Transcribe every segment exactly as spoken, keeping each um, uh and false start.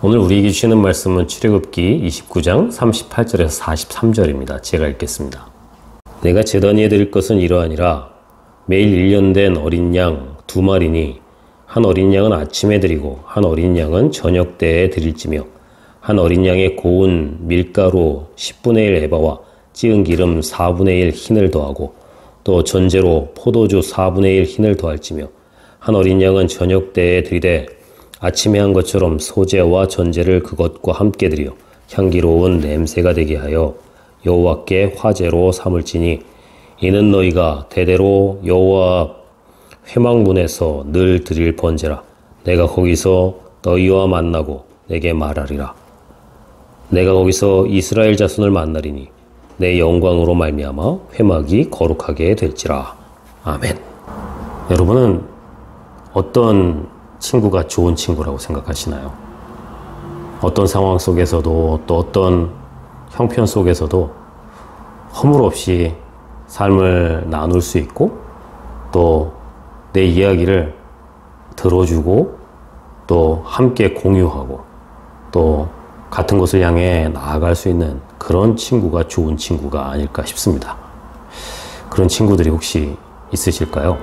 오늘 우리에게 주시는 말씀은 출애굽기 이십구 장 삼십팔 절에서 사십삼 절입니다. 제가 읽겠습니다. 내가 제단위에 드릴 것은 이러하니라. 매일 일 년 된 어린 양 두 마리니 한 어린 양은 아침에 드리고 한 어린 양은 저녁 때에 드릴지며 한 어린 양의 고운 밀가루 십분의 일 에바와 찌은 기름 사분의 일 흰을 더하고 또 전제로 포도주 사분의 일 흰을 더할지며 한 어린 양은 저녁 때에 드리되 아침에 한 것처럼 소제와 전제를 그것과 함께 드려 향기로운 냄새가 되게 하여 여호와께 화제로 삼을지니 이는 너희가 대대로 여호와 회막문에서 늘 드릴 번제라. 내가 거기서 너희와 만나고 내게 말하리라. 내가 거기서 이스라엘 자손을 만나리니 내 영광으로 말미암아 회막이 거룩하게 될지라. 아멘. 여러분은 어떤 친구가 좋은 친구라고 생각하시나요? 어떤 상황 속에서도 또 어떤 형편 속에서도 허물 없이 삶을 나눌 수 있고 또 내 이야기를 들어주고 또 함께 공유하고 또 같은 곳을 향해 나아갈 수 있는 그런 친구가 좋은 친구가 아닐까 싶습니다. 그런 친구들이 혹시 있으실까요?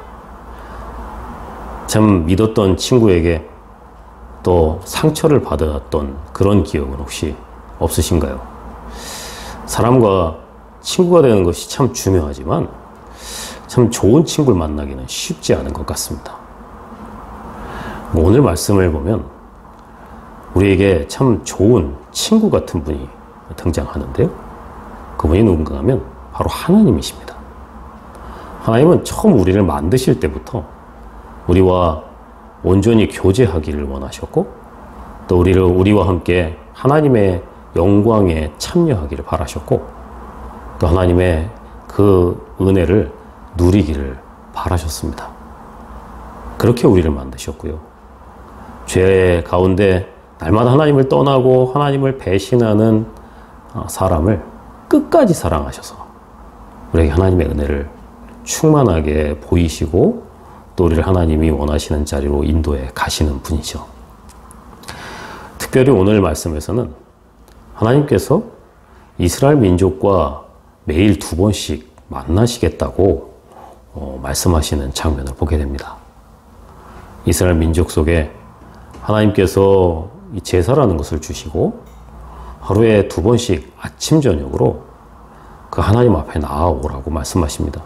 참 믿었던 친구에게 또 상처를 받았던 그런 기억은 혹시 없으신가요? 사람과 친구가 되는 것이 참 중요하지만 참 좋은 친구를 만나기는 쉽지 않은 것 같습니다. 오늘 말씀을 보면 우리에게 참 좋은 친구 같은 분이 등장하는데요. 그분이 누군가 하면 바로 하나님이십니다. 하나님은 처음 우리를 만드실 때부터 우리와 온전히 교제하기를 원하셨고 또 우리를 우리와 함께 하나님의 영광에 참여하기를 바라셨고 또 하나님의 그 은혜를 누리기를 바라셨습니다. 그렇게 우리를 만드셨고요. 죄 가운데 날마다 하나님을 떠나고 하나님을 배신하는 사람을 끝까지 사랑하셔서 우리에게 하나님의 은혜를 충만하게 보이시고 또 우리를 하나님이 원하시는 자리로 인도해 가시는 분이죠. 특별히 오늘 말씀에서는 하나님께서 이스라엘 민족과 매일 두 번씩 만나시겠다고 어, 말씀하시는 장면을 보게 됩니다. 이스라엘 민족 속에 하나님께서 이 제사라는 것을 주시고 하루에 두 번씩 아침 저녁으로 그 하나님 앞에 나아오라고 말씀하십니다.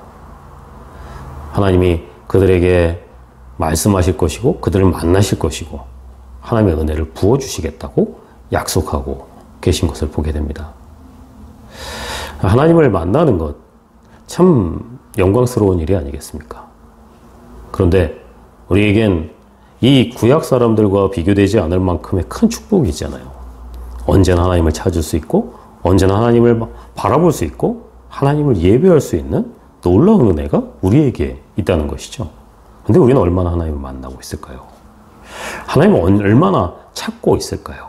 하나님이 그들에게 말씀하실 것이고 그들을 만나실 것이고 하나님의 은혜를 부어주시겠다고 약속하고 계신 것을 보게 됩니다. 하나님을 만나는 것 참 영광스러운 일이 아니겠습니까? 그런데 우리에겐 이 구약 사람들과 비교되지 않을 만큼의 큰 축복이잖아요. 언제나 하나님을 찾을 수 있고 언제나 하나님을 바라볼 수 있고 하나님을 예배할 수 있는 놀라운 은혜가 우리에게 있다는 것이죠. 근데 우리는 얼마나 하나님을 만나고 있을까요? 하나님을 얼마나 찾고 있을까요?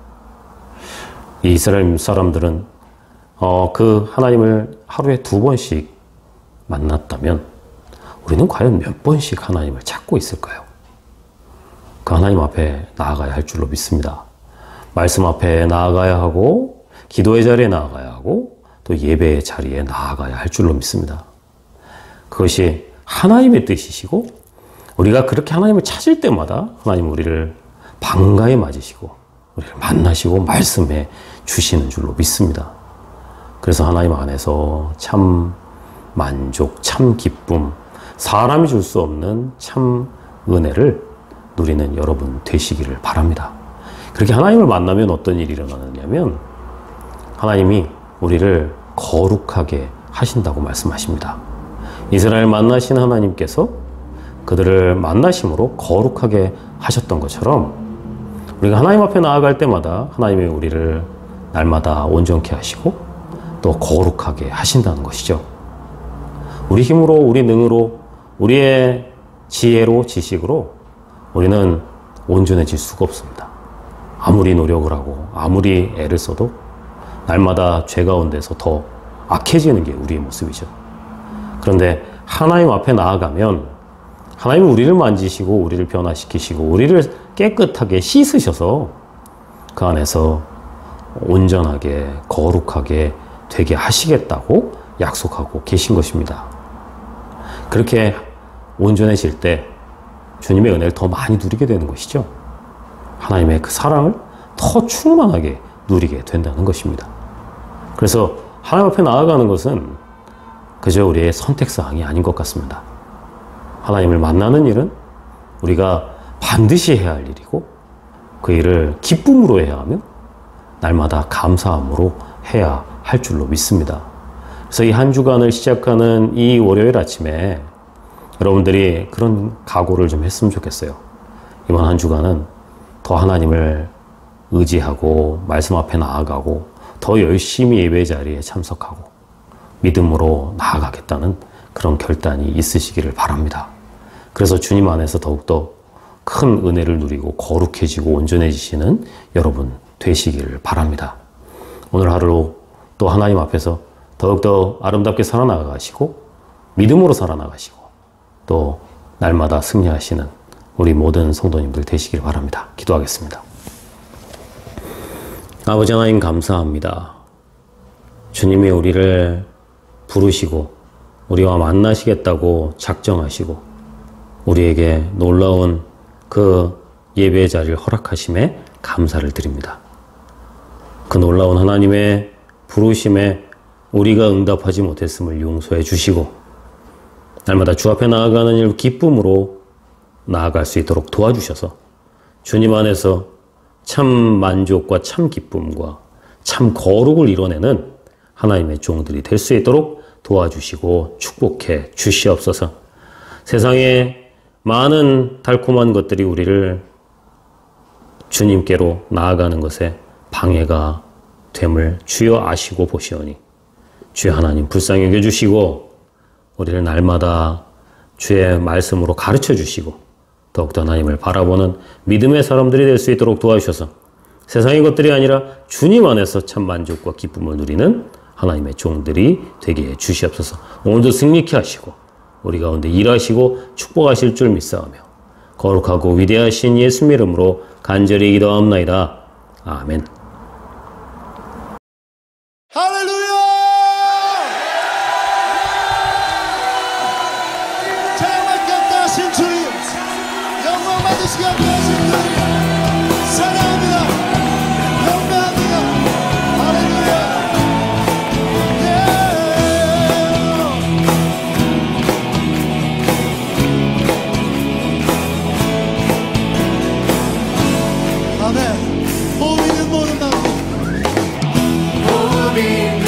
이 이스라엘 사람들은 어, 그 하나님을 하루에 두 번씩 만났다면 우리는 과연 몇 번씩 하나님을 찾고 있을까요? 그 하나님 앞에 나아가야 할 줄로 믿습니다. 말씀 앞에 나아가야 하고 기도의 자리에 나아가야 하고 또 예배의 자리에 나아가야 할 줄로 믿습니다. 그것이 하나님의 뜻이시고 우리가 그렇게 하나님을 찾을 때마다 하나님 우리를 반가이 맞으시고 우리를 만나시고 말씀해 주시는 줄로 믿습니다. 그래서 하나님 안에서 참 만족, 참 기쁨, 사람이 줄 수 없는 참 은혜를 누리는 여러분 되시기를 바랍니다. 그렇게 하나님을 만나면 어떤 일이 일어나느냐면 하나님이 우리를 거룩하게 하신다고 말씀하십니다. 이스라엘 만나신 하나님께서 그들을 만나심으로 거룩하게 하셨던 것처럼 우리가 하나님 앞에 나아갈 때마다 하나님이 우리를 날마다 온전케 하시고 또 거룩하게 하신다는 것이죠. 우리 힘으로, 우리 능으로, 우리의 지혜로, 지식으로 우리는 온전해질 수가 없습니다. 아무리 노력을 하고 아무리 애를 써도 날마다 죄 가운데서 더 악해지는 게 우리의 모습이죠. 그런데 하나님 앞에 나아가면 하나님은 우리를 만지시고 우리를 변화시키시고 우리를 깨끗하게 씻으셔서 그 안에서 온전하게 거룩하게 되게 하시겠다고 약속하고 계신 것입니다. 그렇게 온전해질 때 주님의 은혜를 더 많이 누리게 되는 것이죠. 하나님의 그 사랑을 더 충만하게 누리게 된다는 것입니다. 그래서 하나님 앞에 나아가는 것은 그저 우리의 선택사항이 아닌 것 같습니다. 하나님을 만나는 일은 우리가 반드시 해야 할 일이고 그 일을 기쁨으로 해야 하며 날마다 감사함으로 해야 할 줄로 믿습니다. 그래서 이 한 주간을 시작하는 이 월요일 아침에 여러분들이 그런 각오를 좀 했으면 좋겠어요. 이번 한 주간은 더 하나님을 의지하고 말씀 앞에 나아가고 더 열심히 예배 자리에 참석하고 믿음으로 나아가겠다는 그런 결단이 있으시기를 바랍니다. 그래서 주님 안에서 더욱더 큰 은혜를 누리고 거룩해지고 온전해지시는 여러분 되시기를 바랍니다. 오늘 하루 또 하나님 앞에서 더욱더 아름답게 살아나가시고 믿음으로 살아나가시고 또 날마다 승리하시는 우리 모든 성도님들 되시길 바랍니다. 기도하겠습니다. 아버지 하나님 감사합니다. 주님이 우리를 부르시고 우리와 만나시겠다고 작정하시고 우리에게 놀라운 그 예배의 자리를 허락하심에 감사를 드립니다. 그 놀라운 하나님의 부르심에 우리가 응답하지 못했음을 용서해 주시고 날마다 주 앞에 나아가는 일 기쁨으로 나아갈 수 있도록 도와주셔서 주님 안에서 참 만족과 참 기쁨과 참 거룩을 이뤄내는 하나님의 종들이 될 수 있도록 도와주시고 축복해 주시옵소서. 세상에 많은 달콤한 것들이 우리를 주님께로 나아가는 것에 방해가 됨을 주여 아시고 보시오니 주의 하나님 불쌍히 여겨주시고 우리를 날마다 주의 말씀으로 가르쳐 주시고 더욱더 하나님을 바라보는 믿음의 사람들이 될 수 있도록 도와주셔서 세상의 것들이 아니라 주님 안에서 참 만족과 기쁨을 누리는 하나님의 종들이 되게 해 주시옵소서. 오늘도 승리케 하시고 우리 가운데 일하시고 축복하실 줄 믿사오며 거룩하고 위대하신 예수님 이름으로 간절히 기도하옵나이다. 아멘. 할렐루야! 정말 감사하신 주님, 영광 받으시기 감사하신 주님, 사랑합니다. 영광합니다. 할렐루야! 아멘. 호흡 있는 모든 나무. 호흡 있는